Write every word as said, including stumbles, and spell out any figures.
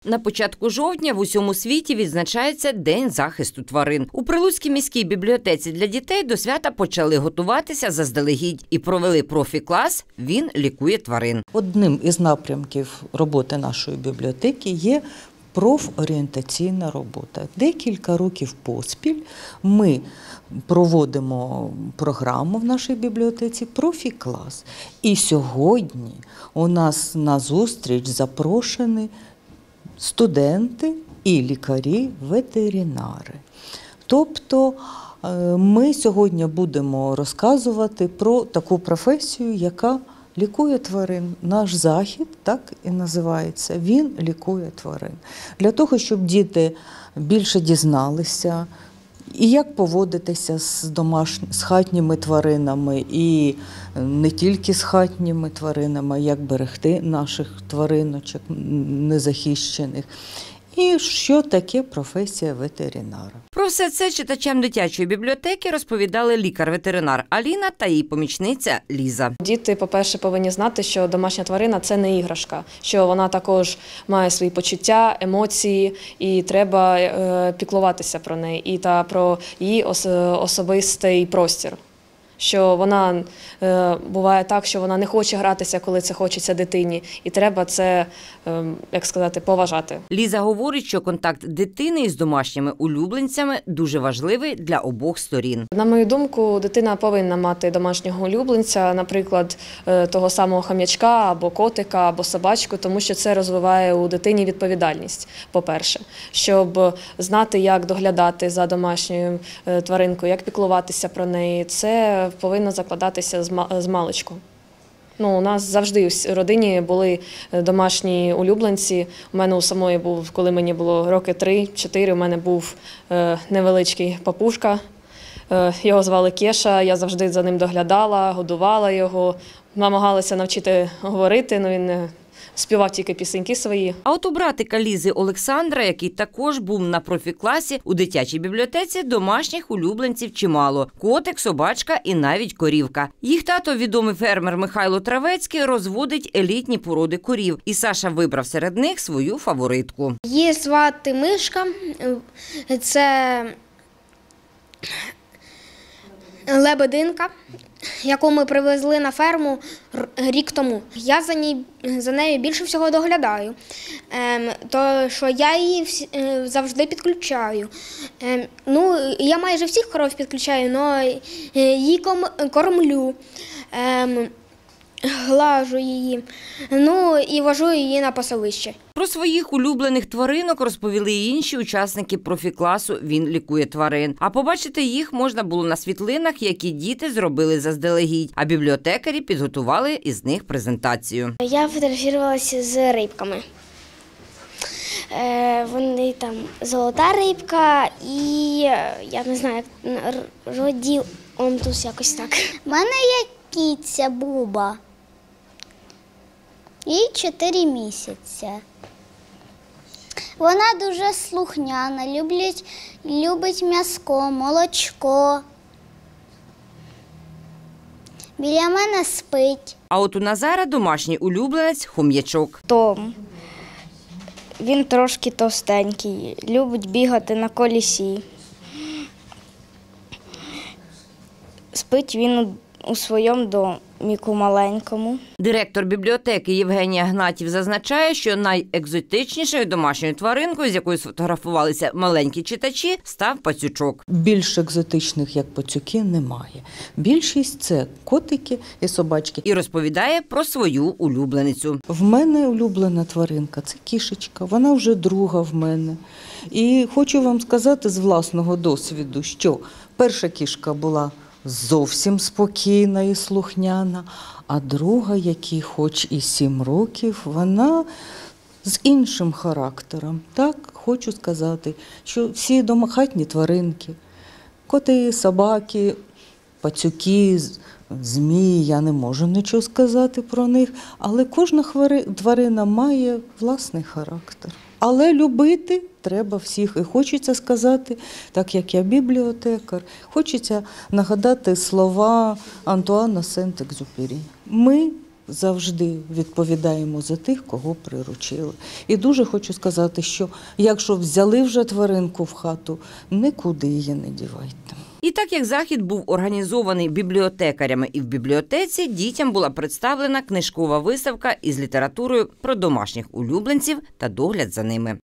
На початку жовтня в усьому світі відзначається День захисту тварин. У Прилуцькій міській бібліотеці для дітей до свята почали готуватися заздалегідь і провели профі-клас «Він лікує тварин». Одним із напрямків роботи нашої бібліотеки є профорієнтаційна робота. Декілька років поспіль ми проводимо програму в нашій бібліотеці «Профі-клас». І сьогодні у нас на зустріч запрошені студенти і лікарі-ветеринари. Тобто ми сьогодні будемо розказувати про таку професію, яка лікує тварин. Наш захід так і називається «Він лікує тварин». Для того, щоб діти більше дізналися, і як поводитися з домашніми, з хатніми тваринами, і не тільки з хатніми тваринами, як берегти наших твариночок незахищених. І що таке професія ветеринара. Про все це читачам дитячої бібліотеки розповідали лікар-ветеринар Аліна та її помічниця Ліза. Діти, по-перше, повинні знати, що домашня тварина – це не іграшка, що вона також має свої почуття, емоції, і треба е, піклуватися про неї і та про її ос особистий простір. Що вона, е, буває так, що вона не хоче гратися, коли це хочеться дитині, і треба це, е, як сказати, поважати. Ліза говорить, що контакт дитини із домашніми улюбленцями дуже важливий для обох сторін. На мою думку, дитина повинна мати домашнього улюбленця, наприклад, е, того самого хом'ячка, або котика, або собачку, тому що це розвиває у дитині відповідальність, по-перше, щоб знати, як доглядати за домашньою е, тваринкою, як піклуватися про неї. Це повинно закладатися з маличку. Ну, у нас завжди в родині були домашні улюбленці. У мене у самої був, коли мені було роки три-чотири, у мене був е, невеличкий папушка. Е, його звали Кеша, я завжди за ним доглядала, годувала його, намагалася навчити говорити, але він не співав тільки пісеньки свої. А от у братика Лізи Олександра, який також був на профі-класі, у дитячій бібліотеці домашніх улюбленців чимало. Котик, собачка і навіть корівка. Їх тато, відомий фермер Михайло Травецький, розводить елітні породи корів. І Саша вибрав серед них свою фаворитку. Її звати Мишка. Це лебединка, яку ми привезли на ферму рік тому. Я за, ній, за нею більше всього доглядаю, ем, то що я її всі, е, завжди підключаю. Ем, ну, я майже всіх коров підключаю, але її ком, кормлю, ем, глажу її, ну і вожу її на пасовище. Про своїх улюблених тваринок розповіли і інші учасники профі-класу «Він лікує тварин». А побачити їх можна було на світлинах, які діти зробили заздалегідь, а бібліотекарі підготували із них презентацію. Я фотографувалася з рибками. Е, вони там золота рибка і, я не знаю, родів онтус якось так. У мене є киця Буба. Їй чотири місяці. Вона дуже слухняна, любить, любить м'яско, молочко. Біля мене спить. А от у Назара домашній улюбленець – хом'ячок. Том. Він трошки товстенький, любить бігати на колісі. Спить він у своєму доміку маленькому. Директор бібліотеки Євгенія Гнатів зазначає, що найекзотичнішою домашньою тваринкою, з якою сфотографувалися маленькі читачі, став пацючок. Більш екзотичних, як пацюки, немає. Більшість – це котики і собачки. І розповідає про свою улюбленицю. В мене улюблена тваринка – це кішечка. Вона вже друга в мене. І хочу вам сказати з власного досвіду, що перша кішка була зовсім спокійна і слухняна, а друга, якій хоч і сім років, вона з іншим характером. Так, хочу сказати, що всі домахатні тваринки, коти, собаки, пацюки, змії, я не можу нічого сказати про них, але кожна тварина має власний характер. Але любити треба всіх. І хочеться сказати, так як я бібліотекар, хочеться нагадати слова Антуана Сент-Екзюпері. Ми завжди відповідаємо за тих, кого приручили. І дуже хочу сказати, що якщо взяли вже тваринку в хату, нікуди її не дівайте. І так як захід був організований бібліотекарями і в бібліотеці, дітям була представлена книжкова виставка із літературою про домашніх улюбленців та догляд за ними.